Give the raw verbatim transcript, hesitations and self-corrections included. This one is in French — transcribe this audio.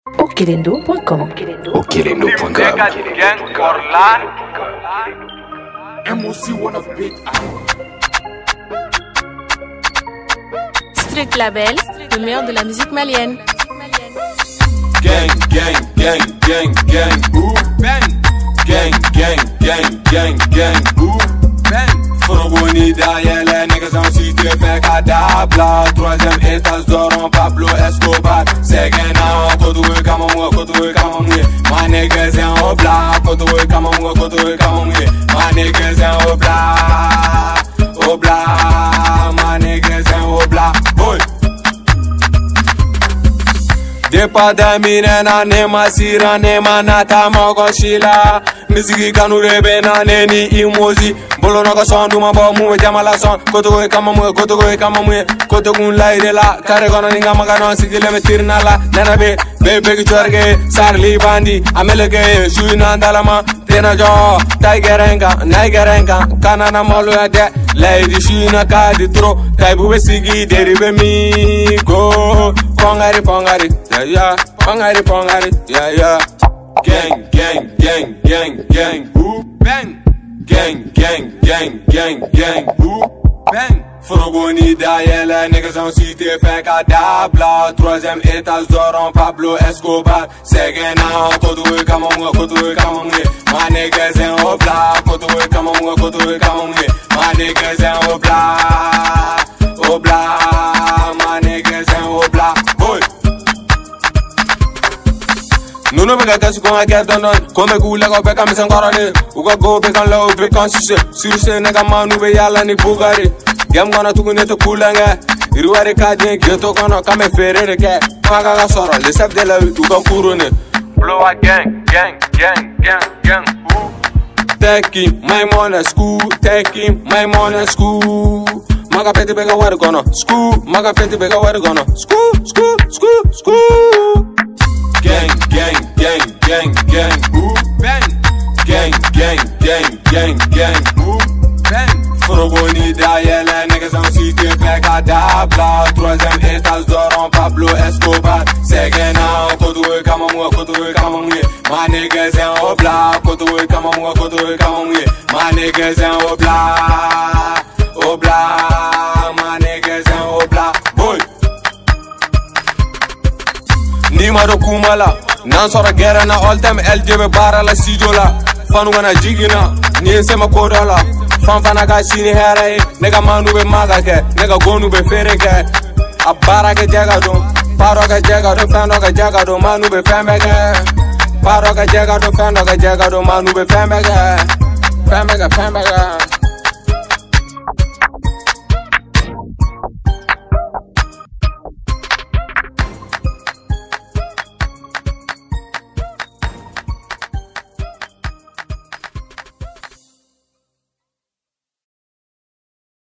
Okelendo point com. Okelendo point com. M O C wanna beat Strict Label, le meilleur de la musique malienne. Gang, gang, gang, gang, gang, ooh, bang. Gang, gang, gang, gang, gang, ooh, bang. Frogoni derrière les niggas en cité fait cadabla. Troisième étage d'Oran Pablo Escobar. C'est gagnant, kotowe kamamwe, kotowe kamamwe. My niggas en obla, kotowe kamamwe, kotowe kamamwe. My niggas en obla, obla. My niggas en obla, boy. Depa da minena nema sira nema nata moko shila. Miziki kanu rebe na neni imozi. Bolo noko son duma bo muwe jamala son. Koto goe kama muwe, koto goe kama muwe. Koto gun laide la. Kare kono ninga magano sigile me tirna la. Nana be, be begi chorge. Sarli bandi, amelege. Shui nandalama, tena jo. Taigerenga, naigerenga. Kanana molu ya de. Laidi shui na kadi tro. Taibu be sigi deribe mi go. Pongari, pongari, yeah, yeah. Pongari, pongari, yeah, yeah. Gang, gang, gang, gang, gang, ooh, bang. Gang, gang, gang, gang, gang, ooh, bang. Frogoni derrière les niggas en cité fait cadabla. Troisième étage d'Oran Pablo Escobar. C'est gagnant, kotowe kamamwe, kotowe kamamwe. My niggas en obla, kotowe kamamwe, kotowe kamamwe. My niggas en obla, obla. My niggas en obla, boy. Nuno me gata su konga get don don. Kome gula ko beka mi sangorane. Uga go beka low beka sise. Sirse nega manu be yala ni bugari. Gem gonna tukune to kulanga. Iruare kaje geto kono kame ferere ke. Maga ga soro le chef de la uga kurone. Blow a gang gang gang gang gang. Take him my money school. Take him my money school. Maga peti beka wari kono. School. Maga peti beka wari kono. School school school school. Gang, gang, gang, gang, gang, ooh, bang. Gang, gang, gang, gang, gang, ooh, bang. Frogoni derrière les niggas en cité fait cadabla. Troisième étage d'Oran Pablo Escobar. C'est gagnant, kotowe kamamwe, kotowe kamamwe. My niggas en obla, kotowe kamamwe, kotowe kamamwe. My niggas en obla, obla. My niggas en obla, boy. Nimaro kumala nan sora gera na all time L J B bara la sijola fanu gana jigina ni sema kodala fan fana ga sini hera e nega manu be maga ke nega gonu be fere ke abara ke jaga do paro ke jaga do fano ke jaga do manu be fembe ke paro ke jaga do fano ke jaga do manu be fembe ke fembe ke fembe ke